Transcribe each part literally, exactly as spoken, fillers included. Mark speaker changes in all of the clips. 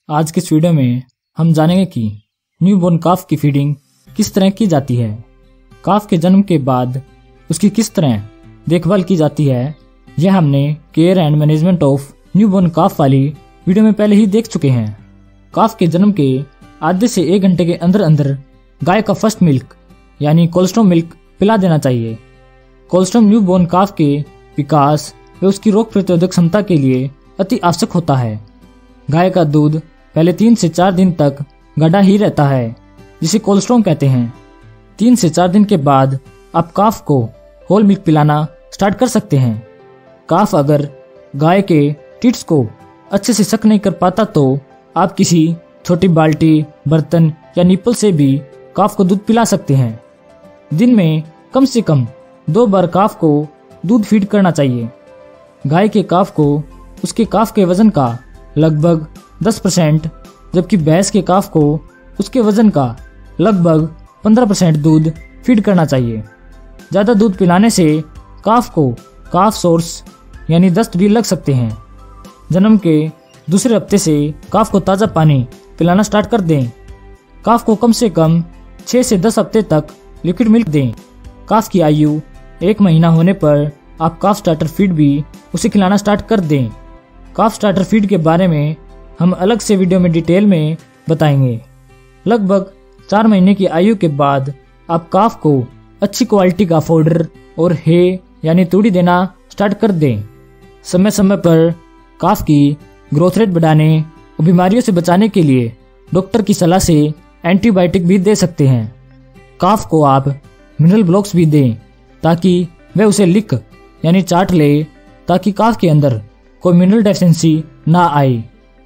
Speaker 1: आज के इस वीडियो में हम जानेंगे कि न्यूबॉर्न काफ की फीडिंग किस तरह की जाती है। काफ के जन्म के बाद उसकी किस तरह देखभाल की जाती है, यह हमने care and management of newborn calf वाली वीडियो में पहले ही देख चुके हैं। काफ के जन्म के आधे से एक घंटे के अंदर अंदर गाय का फर्स्ट मिल्क यानी कोलेस्ट्रॉम मिल्क पिला देना चाहिए। कोलेस्ट्रॉम न्यूबॉर्न काफ के विकास व उसकी रोग प्रतिरोधक क्षमता के लिए अति आवश्यक होता है। गाय का दूध पहले तीन से चार दिन तक गाढ़ा ही रहता है, जिसे कोलेस्ट्रॉम कहते हैं। तीन से चार दिन के बाद आप काफ को होल मिल्क पिलाना स्टार्ट कर सकते हैं। काफ अगर गाय के टिट्स को अच्छे से सक नहीं कर पाता तो आप किसी छोटी बाल्टी, बर्तन या निप्पल से भी काफ को दूध पिला सकते हैं। दिन में कम से कम दो बार काफ को दूध फीड करना चाहिए। गाय के काफ को उसके काफ के वजन का लगभग दस परसेंट, जबकि भैंस के काफ को उसके वजन का लगभग पंद्रह परसेंट दूध फीड करना चाहिए। ज़्यादा दूध पिलाने से काफ को काफ सोर्स यानी दस्त भी लग सकते हैं। जन्म के दूसरे हफ्ते से काफ को ताज़ा पानी पिलाना स्टार्ट कर दें। काफ को कम से कम छः से दस हफ्ते तक लिक्विड मिल्क दें। काफ की आयु एक महीना होने पर आप काफ स्टार्टर फीड भी उसे खिलाना स्टार्ट कर दें। काफ स्टार्टर फीड के बारे में हम अलग से वीडियो में डिटेल में बताएंगे। लगभग चार महीने की आयु के बाद आप काफ को अच्छी क्वालिटी का फोडर और हे यानी तूड़ी देना स्टार्ट कर दें। समय समय पर काफ की ग्रोथ रेट बढ़ाने और बीमारियों से बचाने के लिए डॉक्टर की सलाह से एंटीबायोटिक भी दे सकते हैं। काफ को आप मिनरल ब्लॉक्स भी दें ताकि वह उसे लिक यानी चाट ले, ताकि काफ के अंदर कोई मिनरल डेफिशिएंसी ना आए।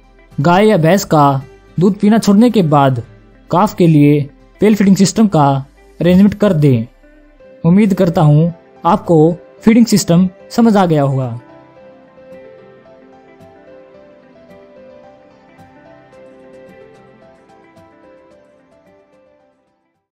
Speaker 1: गाय या भैंस का दूध पीना छोड़ने के बाद काफ के लिए पेल फीडिंग सिस्टम का अरेंजमेंट कर दें। उम्मीद करता हूँ आपको फीडिंग सिस्टम समझ आ गया होगा।